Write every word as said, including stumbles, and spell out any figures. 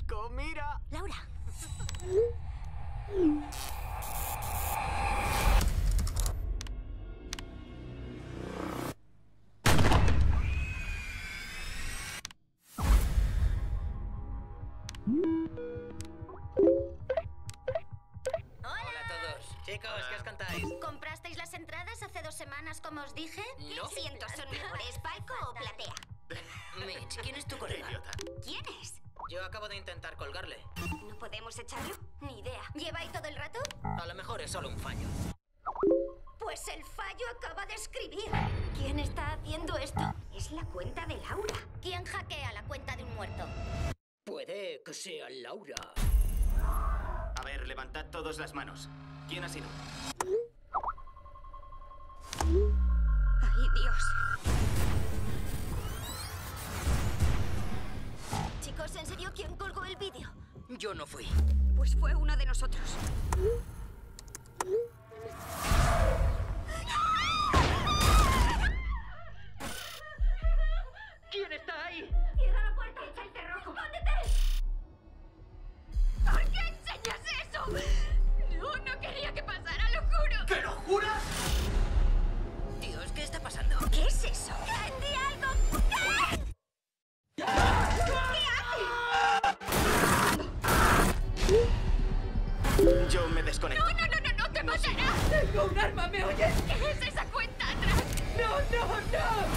Asco, mira. Laura. Hola a todos. Chicos, ¿qué os contáis? ¿Comprasteis las entradas hace dos semanas, como os dije? No. Siento, ¿son mejores, palco o platea? Mitch, ¿quién es tu colega? Idiota. ¿Quién es? Yo acabo de intentar colgarle. ¿No podemos echarlo? Ni idea. ¿Lleva ahí todo el rato? A lo mejor es solo un fallo. Pues el fallo acaba de escribir. ¿Quién está haciendo esto? Es la cuenta de Laura. ¿Quién hackea la cuenta de un muerto? Puede que sea Laura. A ver, levantad todos las manos. ¿Quién ha sido? ¡Ay, Dios! Chicos, ¿en serio quién colgó el vídeo? Yo no fui. Pues fue uno de nosotros. ¿Quién está ahí? ¡Cierra la puerta! ¡Echa el cerrojo! ¡Escóndete! ¿Por qué enseñas eso? No, no quería que pasara, lo juro. ¿Que lo juras? Dios, ¿qué está pasando? ¿Qué es eso? ¡Di algo! ¿Qué? ¿Qué haces? Yo me desconecto. ¡No, no, no, no! ¡No te matará! ¡Tengo un arma, ¿me oyes? ¿Qué es esa cuenta atrás? ¡No, no, no!